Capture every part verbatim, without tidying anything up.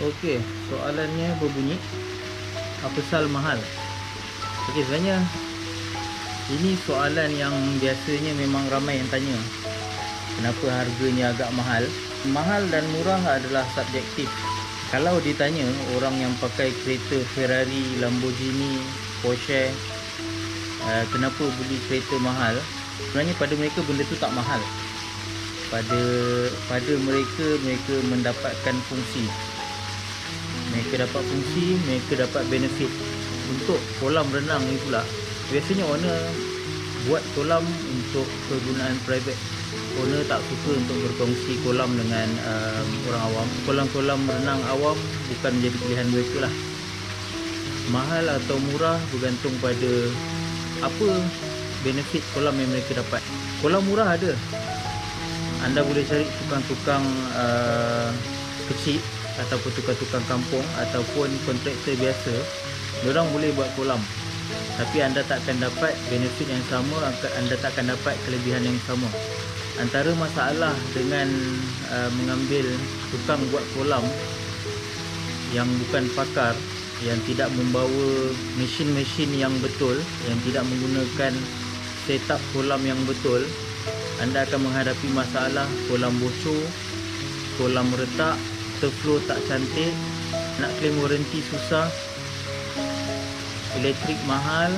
Okey, soalannya berbunyi, apa sal mahal? Okey, sebenarnya ini soalan yang biasanya memang ramai yang tanya. Kenapa harganya agak mahal? Mahal dan murah adalah subjektif. Kalau ditanya orang yang pakai kereta Ferrari, Lamborghini, Porsche, uh, kenapa beli kereta mahal? Sebenarnya pada mereka benda tu tak mahal. Pada pada mereka mereka mendapatkan fungsi. Mereka dapat fungsi, mereka dapat benefit. Untuk kolam renang ni pula, biasanya owner buat kolam untuk kegunaan private. Owner tak suka untuk berkongsi kolam dengan um, orang awam. Kolam-kolam renang awam bukan menjadi pilihan mereka lah. Mahal atau murah bergantung pada apa benefit kolam yang mereka dapat. Kolam murah ada. Anda boleh cari tukang-tukang uh, kecil ataupun tukang-tukang kampung ataupun kontraktor biasa. Diorang boleh buat kolam, tapi anda takkan dapat benefit yang sama, anda takkan dapat kelebihan yang sama. Antara masalah dengan uh, mengambil tukang buat kolam yang bukan pakar, yang tidak membawa mesin-mesin yang betul, yang tidak menggunakan setup kolam yang betul, anda akan menghadapi masalah kolam bocor, kolam retak, terflow tak cantik, nak claim warranty susah, elektrik mahal,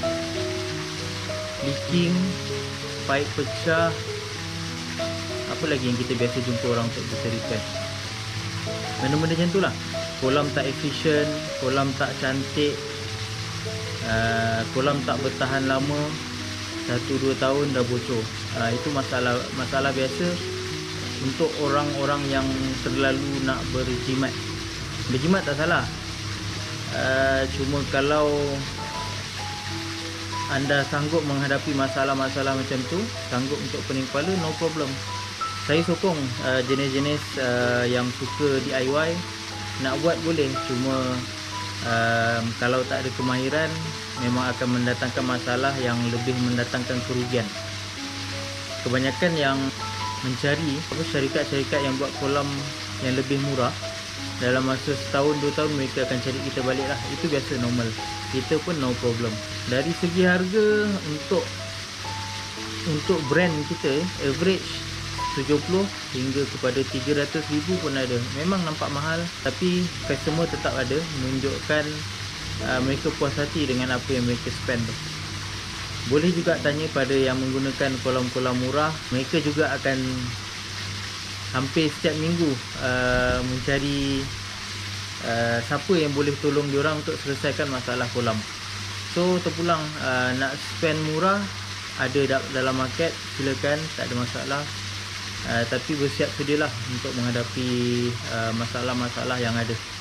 leaking, pipe pecah. Apa lagi yang kita biasa jumpa orang untuk berceritakan? Benda-benda macam tu lah. Kolam tak efisien, kolam tak cantik, uh, kolam tak bertahan lama, satu dua tahun dah bocor. Uh, itu masalah masalah biasa untuk orang-orang yang terlalu nak berjimat. Berjimat tak salah. Uh, cuma kalau anda sanggup menghadapi masalah-masalah macam tu, sanggup untuk pening kepala, no problem. Saya sokong uh, jenis-jenis uh, yang suka D I Y, nak buat boleh. Cuma uh, kalau tak ada kemahiran, memang akan mendatangkan masalah yang lebih mendatangkan kerugian. Kebanyakan yang mencari apa syarikat-syarikat yang buat kolam yang lebih murah, dalam masa setahun dua tahun mereka akan cari kita balik lah. Itu biasa, normal. Kita pun no problem. Dari segi harga, untuk untuk brand kita, average tujuh puluh hingga kepada tiga ratus ribu pun ada. Memang nampak mahal, tapi customer tetap ada, menunjukkan uh, mereka puas hati dengan apa yang mereka spend tu. Boleh juga tanya pada yang menggunakan kolam-kolam murah. Mereka juga akan hampir setiap minggu uh, mencari uh, siapa yang boleh tolong diorang untuk selesaikan masalah kolam. So terpulang, uh, nak spend murah ada dalam market, silakan, tak ada masalah. Uh, tapi bersiap sedialah untuk menghadapi uh, masalah-masalah yang ada.